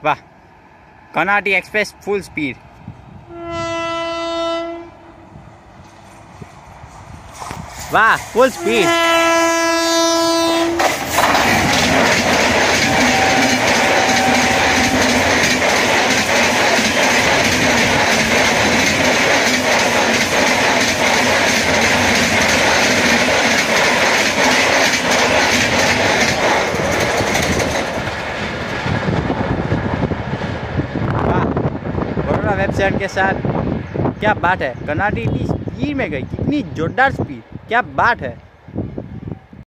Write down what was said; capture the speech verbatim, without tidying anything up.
वाह, कर्नाटी express full speed. वाह, फुल स्पीड। वेबसाइट के साथ क्या बात है, कर्नाटी इतनी स्पीड में गई, कितनी जोरदार स्पीड, क्या बात है।